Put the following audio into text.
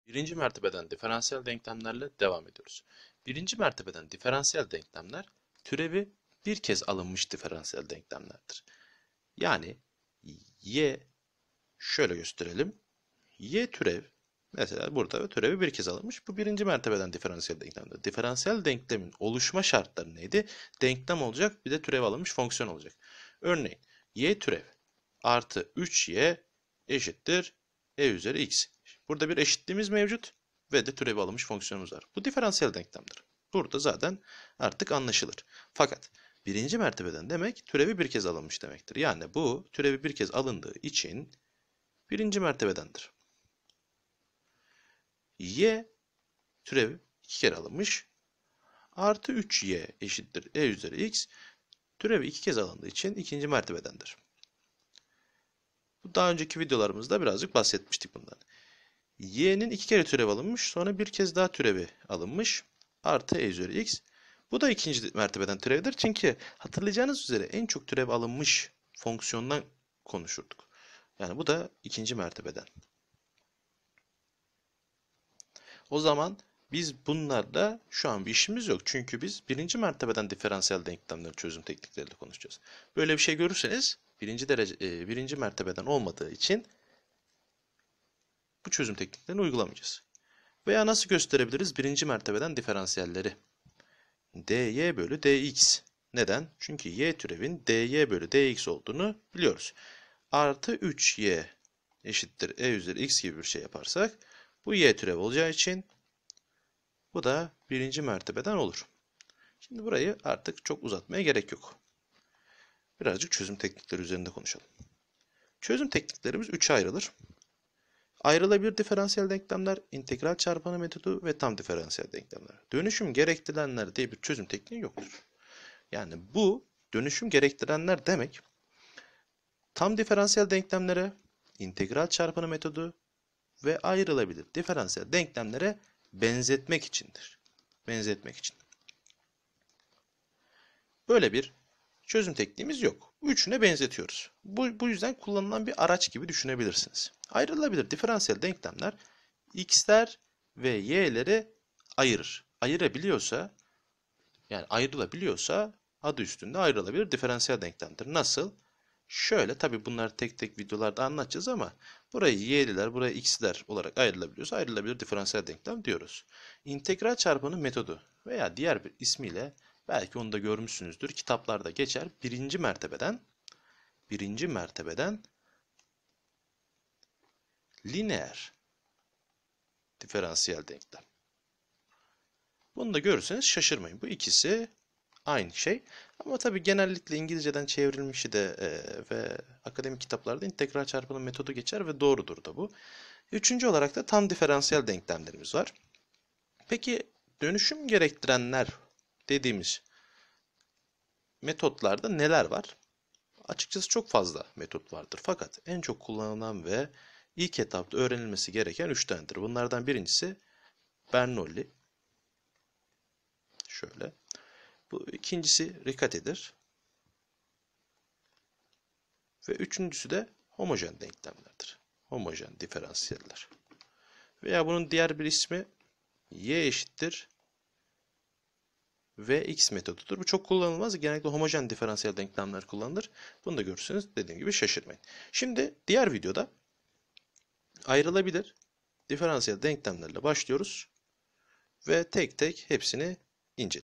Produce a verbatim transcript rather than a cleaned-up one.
Birinci mertebeden diferansiyel denklemlerle devam ediyoruz. Birinci mertebeden diferansiyel denklemler türevi bir kez alınmış diferansiyel denklemlerdir. Yani y şöyle gösterelim. Y türev mesela burada türevi bir kez alınmış. Bu birinci mertebeden diferansiyel denklemdir. Diferansiyel denklemin oluşma şartları neydi? Denklem olacak, bir de türev alınmış fonksiyon olacak. Örneğin y türev artı üç y eşittir e üzeri x. Burada bir eşitliğimiz mevcut ve de türevi alınmış fonksiyonumuz var. Bu diferansiyel denklemdir. Burada zaten artık anlaşılır. Fakat birinci mertebeden demek türevi bir kez alınmış demektir. Yani bu türevi bir kez alındığı için birinci mertebedendir. Y türevi iki kere alınmış. Artı üç y eşittir e üzeri x. Türevi iki kez alındığı için ikinci mertebedendir. Bu daha önceki videolarımızda birazcık bahsetmiştik bundan. Y'nin iki kere türevi alınmış. Sonra bir kez daha türevi alınmış. Artı e üzeri x. Bu da ikinci mertebeden türevdir. Çünkü hatırlayacağınız üzere en çok türev alınmış fonksiyondan konuşurduk. Yani bu da ikinci mertebeden. O zaman biz bunlarla şu an bir işimiz yok. Çünkü biz birinci mertebeden diferansiyel denklemlerin çözüm teknikleriyle konuşacağız. Böyle bir şey görürseniz birinci derece e, birinci mertebeden olmadığı için bu çözüm tekniklerini uygulamayacağız. Veya nasıl gösterebiliriz birinci mertebeden diferansiyelleri? dy bölü dx. Neden? Çünkü y türevin dy bölü dx olduğunu biliyoruz. Artı üç y eşittir e üzeri x gibi bir şey yaparsak bu y türev olacağı için bu da birinci mertebeden olur. Şimdi burayı artık çok uzatmaya gerek yok. Birazcık çözüm teknikleri üzerinde konuşalım. Çözüm tekniklerimiz üçe ayrılır. Ayrılabilir diferansiyel denklemler, integral çarpanı metodu ve tam diferansiyel denklemler. Dönüşüm gerektirenler diye bir çözüm tekniği yoktur. Yani bu dönüşüm gerektirenler demek tam diferansiyel denklemlere, integral çarpanı metodu ve ayrılabilir diferansiyel denklemlere benzetmek içindir. Benzetmek için. Böyle bir çözüm tekniğimiz yok. Üçüne benzetiyoruz. Bu, bu yüzden kullanılan bir araç gibi düşünebilirsiniz. Ayrılabilir diferansiyel denklemler x'ler ve y'leri ayırır. Ayırabiliyorsa, yani ayrılabiliyorsa adı üstünde ayrılabilir diferansiyel denklemdir. Nasıl? Şöyle, tabi bunlar tek tek videolarda anlatacağız ama burayı y'liler, burayı x'ler olarak ayrılabiliyorsa ayrılabilir diferansiyel denklem diyoruz. İntegral çarpanı metodu veya diğer bir ismiyle belki onu da görmüşsünüzdür. Kitaplarda geçer. Birinci mertebeden birinci mertebeden lineer diferansiyel denklem. Bunu da görürseniz şaşırmayın. Bu ikisi aynı şey. Ama tabii genellikle İngilizceden çevrilmişi de e, ve akademik kitaplarda integral çarpanı metodu geçer ve doğrudur da bu. Üçüncü olarak da tam diferansiyel denklemlerimiz var. Peki dönüşüm gerektirenler dediğimiz metotlarda neler var? Açıkçası çok fazla metot vardır. Fakat en çok kullanılan ve ilk etapta öğrenilmesi gereken üç tanedir. Bunlardan birincisi Bernoulli. Şöyle. Bu ikincisi Riccati'dir. Ve üçüncüsü de homojen denklemlerdir. Homojen diferansiyeller. Veya bunun diğer bir ismi y eşittir vx metodudur. Bu çok kullanılmaz. Genellikle homojen diferansiyel denklemler kullanılır. Bunu da görürsünüz. Dediğim gibi şaşırmayın. Şimdi diğer videoda ayrılabilir diferansiyel denklemlerle başlıyoruz ve tek tek hepsini inceleyeceğiz.